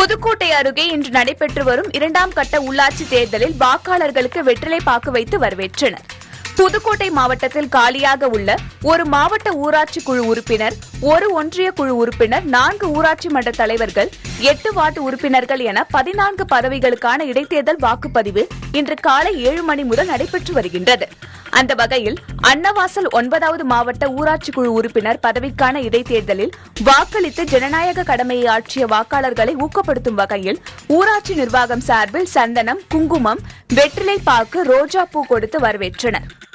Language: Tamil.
புதுக்கோட்டை அருகே இன்று நடைபெற்று வரும் 2ஆம் கட்ட உள்ளாட்சி தேர்தலில் வாக்காளர்களுக்கு வெற்றிலை பாக்கு வைத்து வரவேற்றனர். புதுக்கோட்டை மாவட்டத்தில் காலியாக உள்ள ஒரு மாவட்ட ஊராட்சி குழு உறுப்பினர், ஒரு ஒன்றிய குழு உறுப்பினர், 4 ஊராட்சி மன்ற தலைவர்கள், 8 வார்டு உறுப்பினர்கள் என 14 பதவிகளுக்கான இடைத்தேர்தல் வாக்குப்பதிவு இன்று காலை 7 மணி முதல் நடைபெற்று வருகின்றது. அந்த வகையில் அன்னவாசல் 9வது மாவட்ட ஊராட்சி குழு உறுப்பினர் பதவிக்கான இடைத்தேர்தலில் வாக்களித்து ஜனநாயக கடமையை ஆற்றிய வாக்காளர்களை ஊக்கப்படுத்தும் வகையில் ஊராட்சி நிர்வாகம் சார்பில் சந்தனம், குங்குமம், வெற்றிலை பாக்கு, ரோஜா பூ கொடுத்து வரவேற்றனர்.